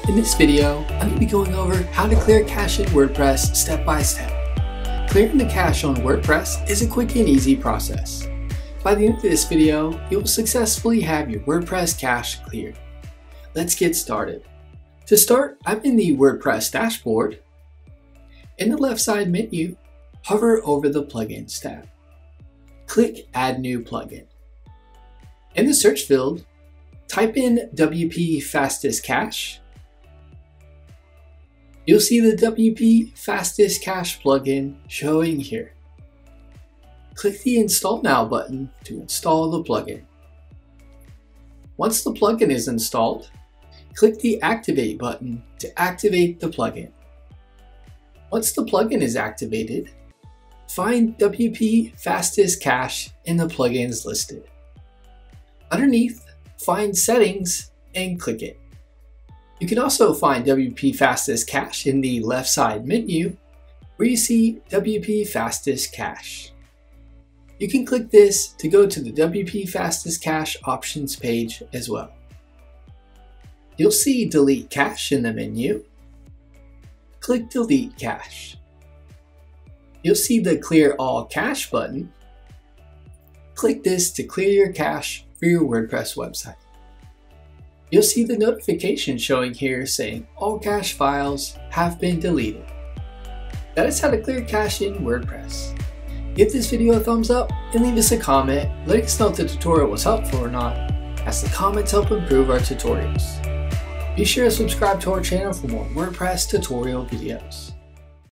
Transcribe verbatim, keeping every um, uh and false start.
In this video, I'm going to be going over how to clear cache in WordPress step by step. Clearing the cache on WordPress is a quick and easy process. By the end of this video, you will successfully have your WordPress cache cleared. Let's get started. To start, I'm in the WordPress dashboard. In the left side menu, hover over the Plugins tab. Click Add New Plugin. In the search field, type in W P Fastest Cache. You'll see the W P Fastest Cache plugin showing here. Click the Install Now button to install the plugin. Once the plugin is installed, click the Activate button to activate the plugin. Once the plugin is activated, find W P Fastest Cache in the plugins listed. Underneath, find Settings and click it. You can also find W P Fastest Cache in the left side menu where you see W P Fastest Cache. You can click this to go to the W P Fastest Cache options page as well. You'll see Delete Cache in the menu. Click Delete Cache. You'll see the Clear All Cache button. Click this to clear your cache for your WordPress website. You'll see the notification showing here saying all cache files have been deleted. That is how to clear cache in WordPress. Give this video a thumbs up and leave us a comment letting us know if the tutorial was helpful or not, as the comments help improve our tutorials. Be sure to subscribe to our channel for more WordPress tutorial videos.